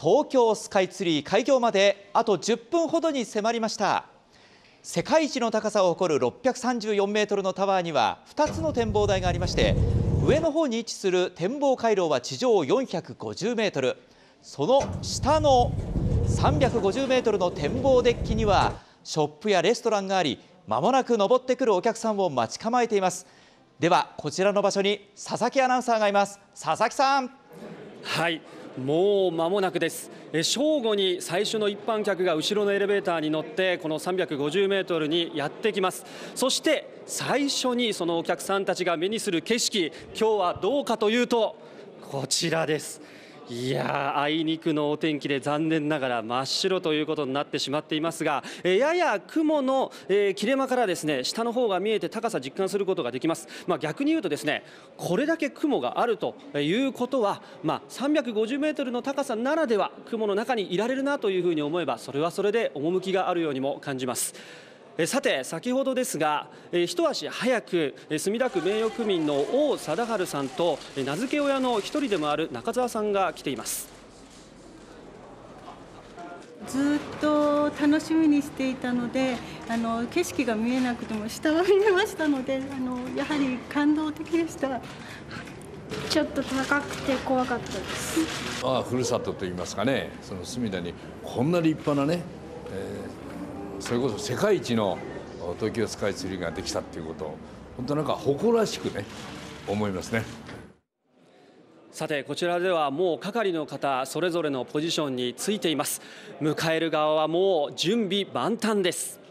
東京スカイツリー開業まであと10分ほどに迫りました。世界一の高さを誇る634メートルのタワーには2つの展望台がありまして、上の方に位置する展望回廊は地上450メートル、その下の350メートルの展望デッキにはショップやレストランがあり、まもなく登ってくるお客さんを待ち構えています。ではこちらの場所に佐々木アナウンサーがいます。佐々木さん。 はい、もう間もなくです。正午に最初の一般客が後ろのエレベーターに乗ってこの350メートルにやってきます。そして最初にそのお客さんたちが目にする景色、今日はどうかというとこちらです。いやー、あいにくのお天気で残念ながら真っ白ということになってしまっていますが、やや雲の、切れ間からですね下の方が見えて高さ実感することができます。逆に言うとですね、これだけ雲があるということは、350メートルの高さならでは雲の中にいられるなというふうに思えば、それはそれで趣があるようにも感じます。さて先ほどですが、一足早く墨田区名誉区民の王貞治さんと名付け親の一人でもある中澤さんが来ています。 ずっと楽しみにしていたので、景色が見えなくても下は見えましたので、やはり感動的でした。 ちょっと高くて怖かったです。 ふるさとといいますかね、その墨田にこんな立派なね、それこそ世界一の東京スカイツリーができたっていうことを本当なんか誇らしくね思いますね。 さてこちらではもう係の方それぞれのポジションについています。迎える側はもう準備万端です。